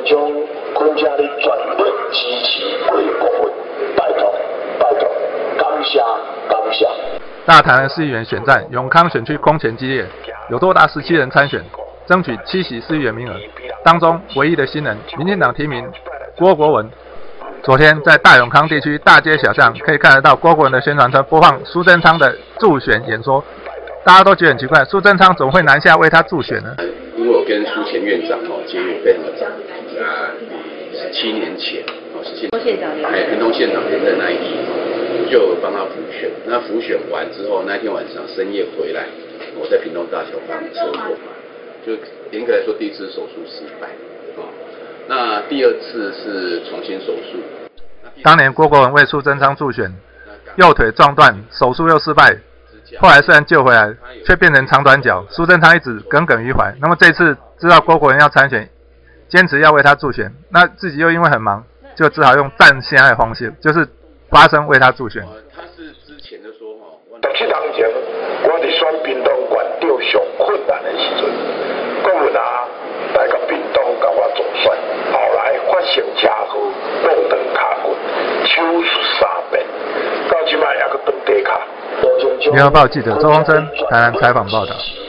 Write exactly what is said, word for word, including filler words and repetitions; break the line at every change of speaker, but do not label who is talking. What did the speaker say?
将昆家的全力支持贵国会，拜托拜托，感谢感谢。
大潭的市议员选战，永康选区空前激烈，有多达十七人参选，争取七席市议员名额。当中唯一的新人，民进党提名郭国文。昨天在大永康地区大街小巷，可以看得到郭国文的宣传车播放苏贞昌的助选演说。大家都觉得很奇怪，苏贞昌怎么会南下为他助选呢？
因为我跟苏前院长哦结缘非常的早，啊，十七年前哦，十七
县长
哎，屏东县长连任那一役，就有帮他辅选。那辅选完之后，那天晚上深夜回来，我在屏东大桥发生车祸，就严格来说，第一次手术失败啊。那第二次是重新手术。
当年郭国文为苏贞昌助选，右腿撞断，手术又失败。后来虽然救回来，却变成长短脚。苏贞昌一直耿耿于怀。那么这次知道郭国文要参选，坚持要为他助选，那自己又因为很忙，就只好用战现爱方式，就是发声为他助选。
他是之前的说哈，
十七年前，我伫选屏东县长上困难的时阵，郭文啊来到屏东甲我助选，后来发生车祸，弄断骹骨，手术三遍，到即摆还阁断底骹。
联合报记者周洪生台南采访报道。